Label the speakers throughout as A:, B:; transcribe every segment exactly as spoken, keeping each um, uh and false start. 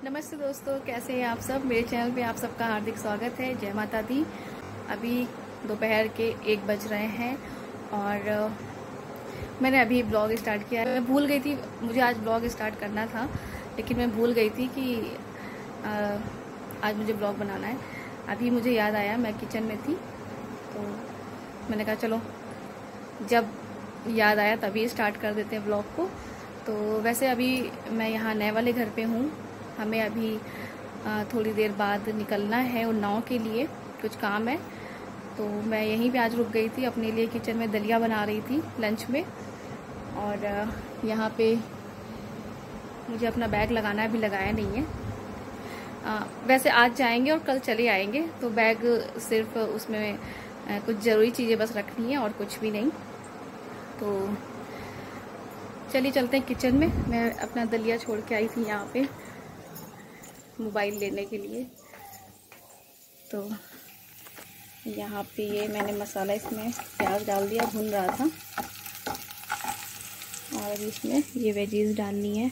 A: नमस्ते दोस्तों, कैसे हैं आप सब। मेरे चैनल पे आप सबका हार्दिक स्वागत है। जय माता दी। अभी दोपहर के एक बज रहे हैं और मैंने अभी ब्लॉग स्टार्ट किया है। मैं भूल गई थी, मुझे आज ब्लॉग स्टार्ट करना था, लेकिन मैं भूल गई थी कि आ, आज मुझे ब्लॉग बनाना है। अभी मुझे याद आया, मैं किचन में थी तो मैंने कहा चलो जब याद आया तभी स्टार्ट कर देते हैं ब्लॉग को। तो वैसे अभी मैं यहाँ नए वाले घर पे हूँ। हमें अभी थोड़ी देर बाद निकलना है उन्नाव के लिए, कुछ काम है। तो मैं यहीं पे आज रुक गई थी, अपने लिए किचन में दलिया बना रही थी लंच में। और यहाँ पे मुझे अपना बैग लगाना है, अभी लगाया नहीं है। आ, वैसे आज जाएंगे और कल चले आएंगे, तो बैग सिर्फ उसमें कुछ ज़रूरी चीज़ें बस रखनी है और कुछ भी नहीं। तो चलिए चलते हैं किचन में। मैं अपना दलिया छोड़ के आई थी यहाँ पे मोबाइल लेने के लिए। तो यहाँ पे ये मैंने मसाला, इसमें प्याज डाल दिया, भून रहा था। और इसमें ये वेजीज डालनी है।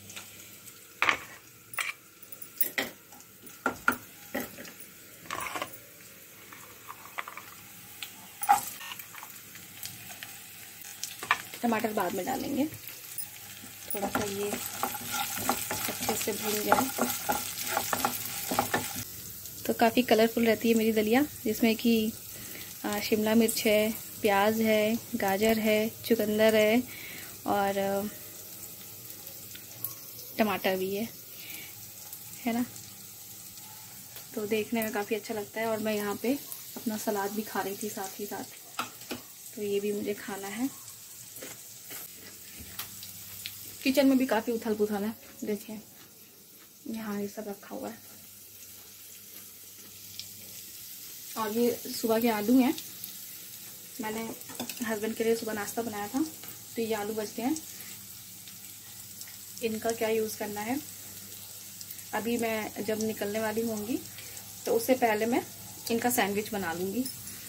A: टमाटर बाद में डालेंगे, थोड़ा सा ये अच्छे से भून जाए। तो काफ़ी कलरफुल रहती है मेरी दलिया, जिसमें कि शिमला मिर्च है, प्याज है, गाजर है, चुकंदर है और टमाटर भी है है ना। तो देखने में काफ़ी अच्छा लगता है। और मैं यहाँ पे अपना सलाद भी खा रही थी साथ ही साथ, तो ये भी मुझे खाना है। किचन में भी काफ़ी उथल पुथल है, देखिए यहाँ ये सब रखा हुआ है। और ये सुबह के आलू हैं, मैंने हस्बैंड के लिए सुबह नाश्ता बनाया था। तो ये आलू बचते हैं, इनका क्या यूज़ करना है, अभी मैं जब निकलने वाली होंगी तो उससे पहले मैं इनका सैंडविच बना लूँगी,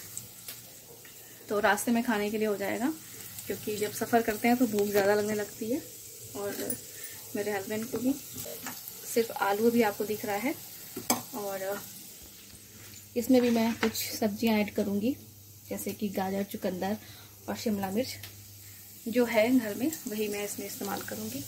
A: तो रास्ते में खाने के लिए हो जाएगा। क्योंकि जब सफ़र करते हैं तो भूख ज़्यादा लगने लगती है। और मेरे हस्बैंड को भी सिर्फ आलू भी आपको दिख रहा है। और इसमें भी मैं कुछ सब्जियां ऐड करूंगी, जैसे कि गाजर, चुकंदर और शिमला मिर्च जो है घर में, वही मैं इसमें इस्तेमाल करूंगी।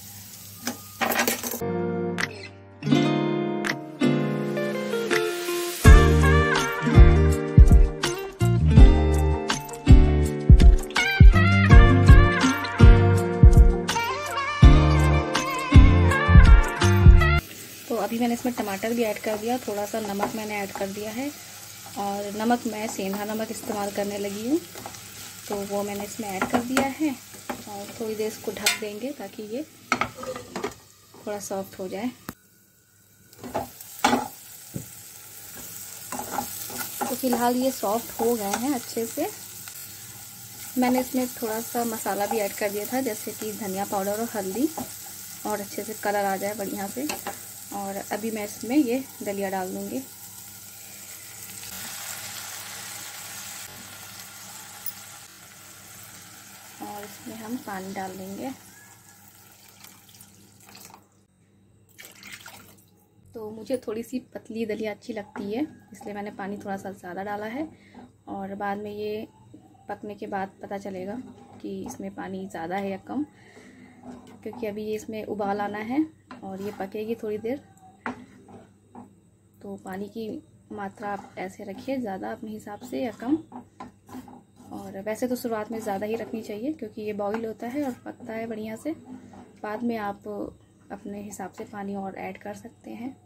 A: तो अभी मैंने इसमें टमाटर भी ऐड कर दिया, थोड़ा सा नमक मैंने ऐड कर दिया है। और नमक मैं सेंधा नमक इस्तेमाल करने लगी हूँ, तो वो मैंने इसमें ऐड कर दिया है। और थोड़ी देर इसको ढक देंगे ताकि ये थोड़ा सॉफ्ट हो जाए। तो फिलहाल ये सॉफ्ट हो गए हैं अच्छे से। मैंने इसमें थोड़ा सा मसाला भी ऐड कर दिया था, जैसे कि धनिया पाउडर और हल्दी, और अच्छे से कलर आ जाए बढ़िया से। और अभी मैं इसमें ये दलिया डाल दूँगी। और इसमें हम पानी डाल देंगे। तो मुझे थोड़ी सी पतली दलिया अच्छी लगती है, इसलिए मैंने पानी थोड़ा सा ज़्यादा डाला है। और बाद में ये पकने के बाद पता चलेगा कि इसमें पानी ज़्यादा है या कम, क्योंकि अभी ये इसमें उबाल आना है और ये पकेगी थोड़ी देर। तो पानी की मात्रा आप ऐसे रखिए, ज़्यादा अपने हिसाब से या कम। और वैसे तो शुरुआत में ज़्यादा ही रखनी चाहिए, क्योंकि ये बॉईल होता है और पकता है बढ़िया से। बाद में आप अपने हिसाब से पानी और ऐड कर सकते हैं।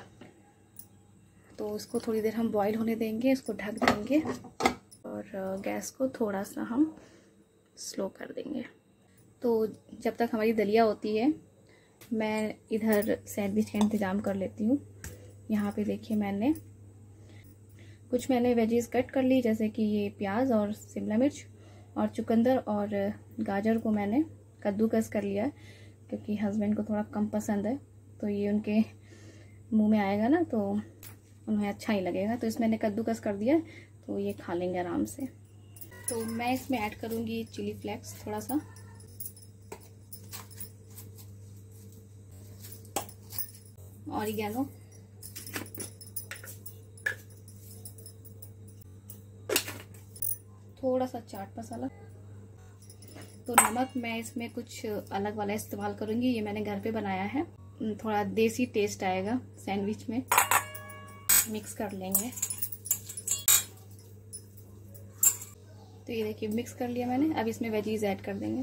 A: तो इसको थोड़ी देर हम बॉईल होने देंगे, इसको ढक देंगे और गैस को थोड़ा सा हम स्लो कर देंगे। तो जब तक हमारी दलिया होती है, मैं इधर सैंडविच का इंतज़ाम कर लेती हूँ। यहाँ पे देखिए मैंने कुछ मैंने वेजीज कट कर ली, जैसे कि ये प्याज और शिमला मिर्च और चुकंदर और गाजर को मैंने कद्दूकस कर लिया, क्योंकि हस्बैंड को थोड़ा कम पसंद है। तो ये उनके मुंह में आएगा ना तो उन्हें अच्छा ही लगेगा, तो इसमें मैंने कद्दूकस कर दिया, तो ये खा लेंगे आराम से। तो मैं इसमें ऐड करूँगी चिली फ्लेक्स थोड़ा सा। ऑरिगेनो, थोड़ा सा चाट मसाला। तो नमक मैं इसमें कुछ अलग वाला इस्तेमाल करूंगी, ये मैंने घर पे बनाया है, थोड़ा देसी टेस्ट आएगा सैंडविच में। मिक्स कर लेंगे। तो ये देखिए मिक्स कर लिया मैंने। अब इसमें वेजीज ऐड कर देंगे।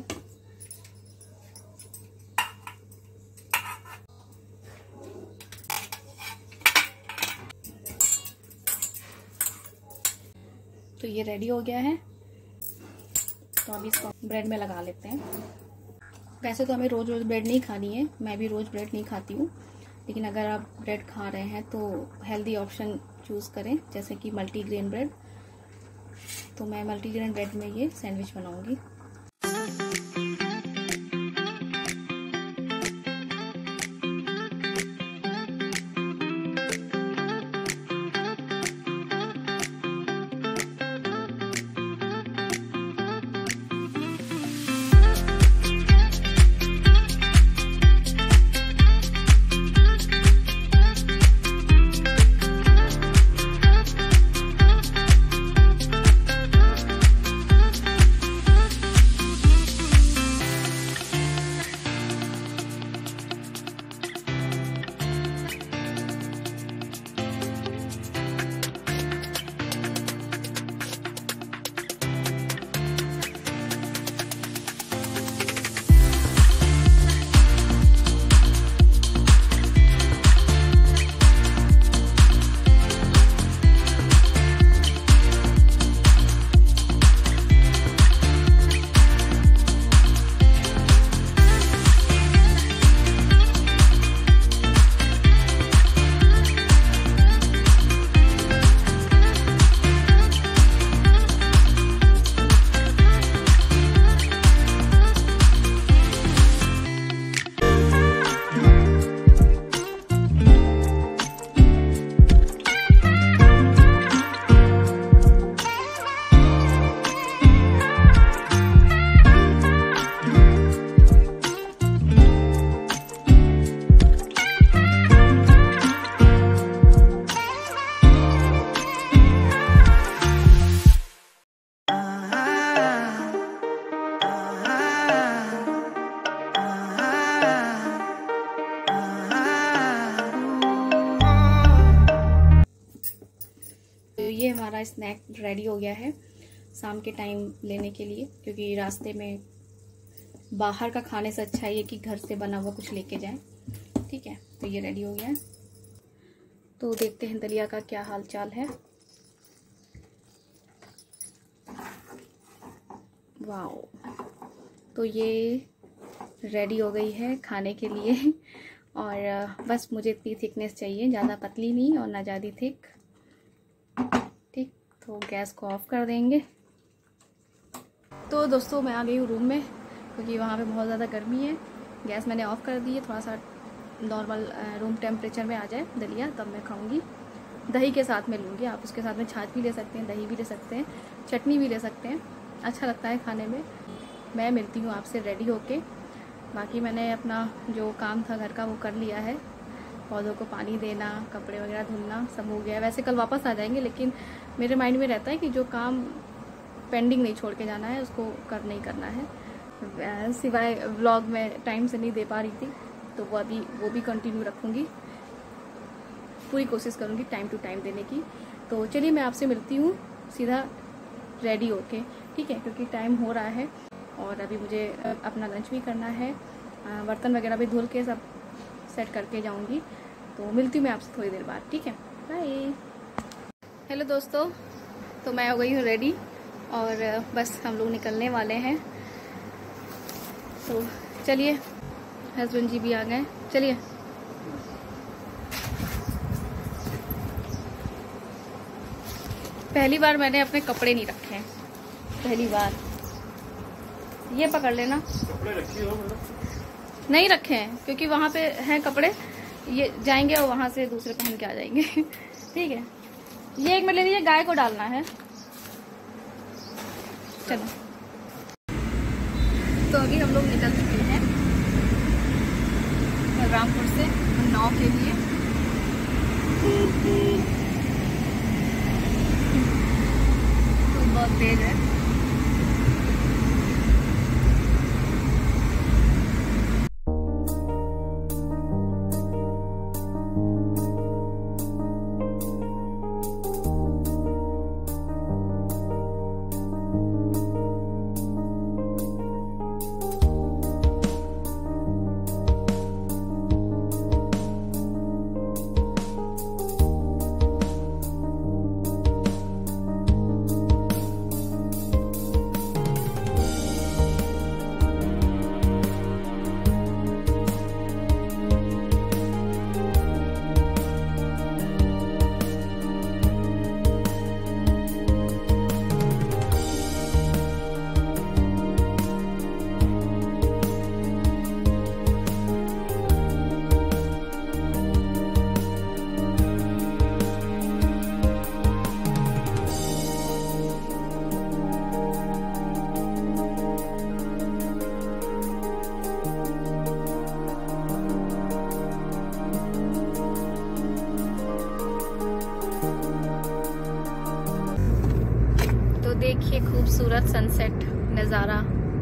A: तो ये रेडी हो गया है। तो अभी इसको ब्रेड में लगा लेते हैं। वैसे तो हमें रोज रोज ब्रेड नहीं खानी है, मैं भी रोज ब्रेड नहीं खाती हूँ, लेकिन अगर आप ब्रेड खा रहे हैं तो हेल्दी ऑप्शन चूज करें, जैसे कि मल्टीग्रेन ब्रेड। तो मैं मल्टीग्रेन ब्रेड में ये सैंडविच बनाऊंगी। ये हमारा स्नैक रेडी हो गया है शाम के टाइम लेने के लिए, क्योंकि रास्ते में बाहर का खाने से अच्छा है कि घर से बना हुआ कुछ लेके जाएं। ठीक है, तो ये रेडी हो गया है। तो देखते हैं दलिया का क्या हाल चाल है। वाओ, तो ये रेडी हो गई है खाने के लिए। और बस मुझे इतनी थिकनेस चाहिए, ज़्यादा पतली नहीं और ना ज़्यादा थिक। ठीक, तो गैस को ऑफ कर देंगे। तो दोस्तों मैं आ गई हूँ रूम में, क्योंकि वहाँ पे बहुत ज़्यादा गर्मी है। गैस मैंने ऑफ़ कर दी है, थोड़ा सा नॉर्मल रूम टेम्परेचर में आ जाए दलिया, तब मैं खाऊंगी। दही के साथ में लूँगी, आप उसके साथ में छाछ भी ले सकते हैं, दही भी ले सकते हैं, चटनी भी ले सकते हैं, अच्छा लगता है खाने में। मैं मिलती हूँ आपसे रेडी होके। बाकी मैंने अपना जो काम था घर का वो कर लिया है, पौधों को पानी देना, कपड़े वगैरह धुलना सब हो गया है। वैसे कल वापस आ जाएंगे, लेकिन मेरे माइंड में रहता है कि जो काम पेंडिंग नहीं छोड़ के जाना है उसको कर नहीं करना है। सिवाय व्लॉग में टाइम से नहीं दे पा रही थी, तो वो अभी वो भी कंटिन्यू रखूँगी, पूरी कोशिश करूँगी टाइम टू टाइम देने की। तो चलिए मैं आपसे मिलती हूँ सीधा रेडी होके, ठीक है, क्योंकि टाइम हो रहा है और अभी मुझे अपना लंच भी करना है, बर्तन वगैरह भी धुल के सब सेट करके जाऊँगी। तो मिलती हूँ मैं आपसे थोड़ी देर बाद, ठीक है, बाय। हेलो दोस्तों, तो मैं हो गई हूँ रेडी और बस हम लोग निकलने वाले हैं। तो चलिए, हस्बैंड जी भी आ गए, चलिए। पहली बार मैंने अपने कपड़े नहीं रखे हैं, पहली बार। ये पकड़ लेना। कपड़े रखी हो? नहीं रखे हैं, क्योंकि वहाँ पे हैं कपड़े, ये जाएंगे और वहाँ से दूसरे पहन के आ जाएंगे। ठीक है, ये एक मिनट ले लीजिए, गाय को डालना है। चलो, तो अभी हम लोग निकल चुके हैं रामपुर से नाव के लिए। खूबसूरत सनसेट नज़ारा।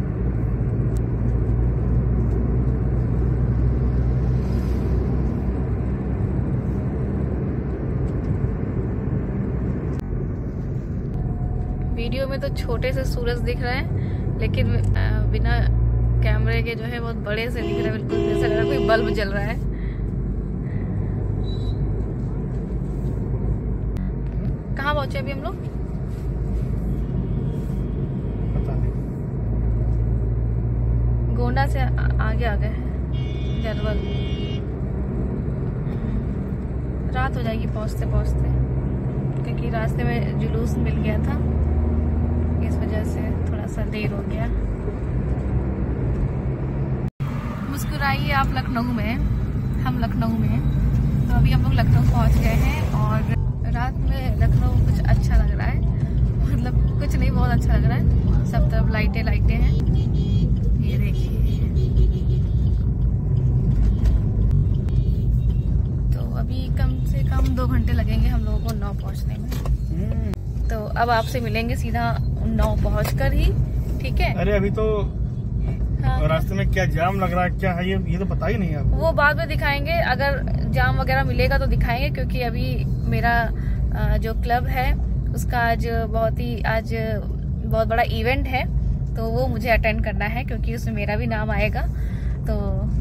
A: वीडियो में तो छोटे से सूरज दिख रहे हैं, लेकिन बिना कैमरे के जो है बहुत बड़े से दिख रहा है, बिल्कुल जैसा लग रहा है कोई बल्ब जल रहा है। कहाँ पहुंचे अभी हम लोग? गोंडा से आगे आ गए हैं, जरवल। रात हो जाएगी पहुंचते पहुंचते, क्योंकि रास्ते में जुलूस मिल गया था, इस वजह से थोड़ा सा देर हो गया। मुस्कुराइए आप लखनऊ में, हम लखनऊ में। तो अभी हम लोग लखनऊ पहुंच गए हैं और रात में लखनऊ कुछ अच्छा लग रहा है, मतलब कुछ नहीं, बहुत अच्छा लग रहा है। सब तरफ लाइटें लाइटें हैं, ये देखिए। तो अभी कम से कम दो घंटे लगेंगे हम लोगों को नौ पहुंचने में। तो अब आपसे मिलेंगे सीधा नौ पहुंचकर ही, ठीक है?
B: अरे अभी तो हाँ। रास्ते में क्या जाम लग रहा है, क्या है ये ये तो पता ही नहीं है।
A: वो बाद में दिखाएंगे, अगर जाम वगैरह मिलेगा तो दिखाएंगे, क्योंकि अभी मेरा जो क्लब है उसका आज बहुत ही आज बहुत बड़ा इवेंट है, तो वो मुझे अटेंड करना है, क्योंकि उसमें मेरा भी नाम आएगा। तो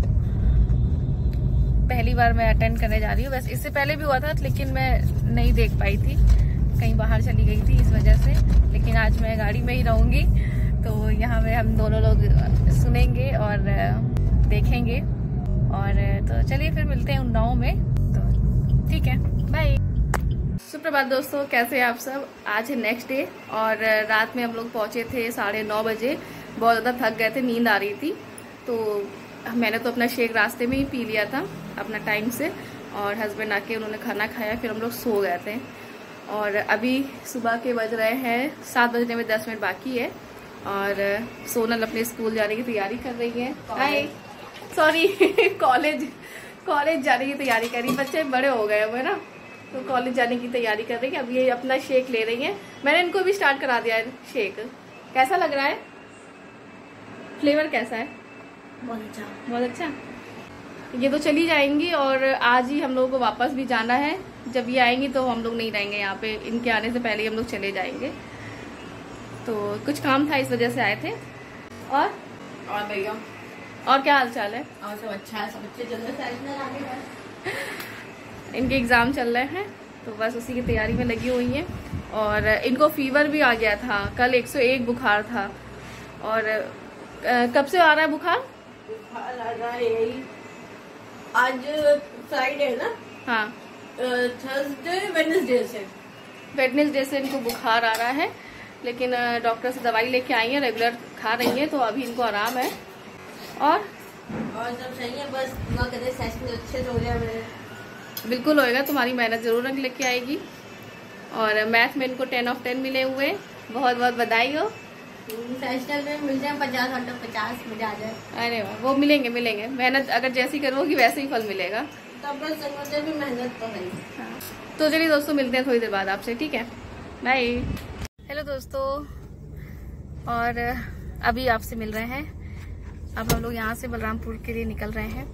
A: पहली बार मैं अटेंड करने जा रही हूँ। वैसे इससे पहले भी हुआ था, लेकिन मैं नहीं देख पाई थी, कहीं बाहर चली गई थी इस वजह से। लेकिन आज मैं गाड़ी में ही रहूंगी, तो यहाँ पे हम दोनों लोग सुनेंगे और देखेंगे। और तो चलिए फिर मिलते हैं उन्नाव में, तो ठीक है, बाय। सुप्रभात दोस्तों, कैसे हैं आप सब? आज है नेक्स्ट डे और रात में हम लोग पहुंचे थे साढ़े नौ बजे। बहुत ज़्यादा थक गए थे, नींद आ रही थी, तो मैंने तो अपना शेक रास्ते में ही पी लिया था अपना टाइम से, और हस्बैंड आके उन्होंने खाना खाया, फिर हम लोग सो गए थे। और अभी सुबह के बज रहे हैं सात बजने में दस मिनट बाकी है, और सोनल अपने स्कूल जाने की तैयारी कर रही है। हाय, सॉरी कॉलेज कॉलेज जाने की तैयारी कर रही है। बच्चे बड़े हो गए हुए ना, तो कॉलेज जाने की तैयारी कर रही है। अब ये अपना शेक ले रही है। मैंने इनको भी स्टार्ट करा दिया है शेक। कैसा लग रहा है? फ्लेवर कैसा है?
C: बहुत अच्छा,
A: बहुत अच्छा। ये तो चली जाएंगी और आज ही हम लोगों को वापस भी जाना है। जब ये आएंगी तो हम लोग नहीं रहेंगे यहाँ पे, इनके आने से पहले ही हम लोग चले जाएंगे। तो कुछ काम था, इस वजह से आए थे। और
C: और भैया,
A: और क्या हाल चाल है?
C: और सब अच्छा है, सब बच्चे जल्दी से
A: इनके एग्जाम चल रहे हैं, तो बस उसी की तैयारी में लगी हुई हैं। और इनको फीवर भी आ गया था, कल एक सौ एक बुखार था। और कब से आ रहा है बुखार?
C: बुखार आ रहा है यही, आज फ्राइडे है ना?
A: हाँ,
C: थर्सडे वेडनेसडे से
A: वेडनेसडे से इनको बुखार आ रहा है, लेकिन डॉक्टर से दवाई लेके आई है, रेगुलर खा रही है, तो अभी इनको आराम है। और
C: और सब सही है, बस दुआ करें सेशन अच्छे से हो जाए मेरे।
A: बिल्कुल होएगा, तुम्हारी मेहनत जरूर रंग लेके आएगी। और मैथ में इनको टेन ऑफ टेन मिले हुए, बहुत बहुत बधाई हो।
C: सेशनल में मिल जाए पचास आउट ऑफ पचास मुझे आ जाए।
A: अरे वाह, वो मिलेंगे मिलेंगे, मेहनत अगर जैसी करोगी वैसे ही फल मिलेगा।
C: तब बस समझते भी मेहनत तो है।
A: हाँ, तो चलिए दोस्तों, मिलते हैं थोड़ी देर बाद आपसे, ठीक है? बाय। हेलो दोस्तों, और अभी आपसे मिल रहे हैं। अब हम लोग यहाँ से बलरामपुर के लिए निकल रहे हैं।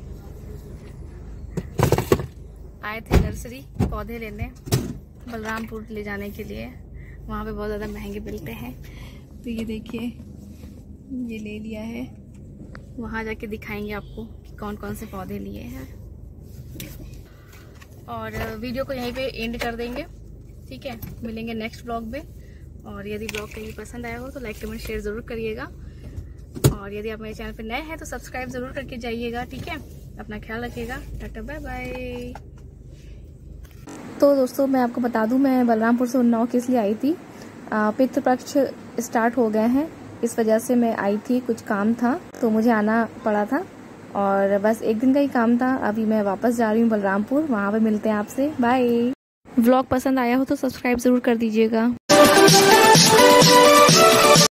A: आए थे नर्सरी पौधे लेने, बलरामपुर ले जाने के लिए। वहाँ पे बहुत ज़्यादा महंगे मिलते हैं, तो ये देखिए, ये ले लिया है। वहाँ जाके दिखाएंगे आपको कि कौन कौन से पौधे लिए हैं। और वीडियो को यहीं पे एंड कर देंगे, ठीक है? मिलेंगे नेक्स्ट ब्लॉग में। और यदि ब्लॉग कहीं पसंद आया हो तो लाइक कमेंट शेयर ज़रूर करिएगा। और यदि आप मेरे चैनल पर नए हैं तो सब्सक्राइब ज़रूर करके जाइएगा, ठीक है? अपना ख्याल रखिएगा। Tata bye bye. तो दोस्तों, मैं आपको बता दूं, मैं बलरामपुर से उन्नाव किस लिए आई थी। पितृपक्ष स्टार्ट हो गए हैं, इस वजह से मैं आई थी। कुछ काम था तो मुझे आना पड़ा था, और बस एक दिन का ही काम था। अभी मैं वापस जा रही हूँ बलरामपुर, वहाँ पे मिलते हैं आपसे। बाय। व्लॉग पसंद आया हो तो सब्सक्राइब ज़रूर कर दीजिएगा।